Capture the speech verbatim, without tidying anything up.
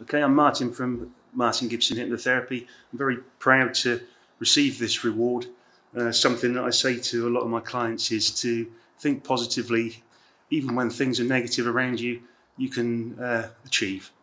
Okay, I'm Martin from Martin Gibson Hypnotherapy. I'm very proud to receive this reward. Uh, something that I say to a lot of my clients is to think positively. Even when things are negative around you, you can uh, achieve.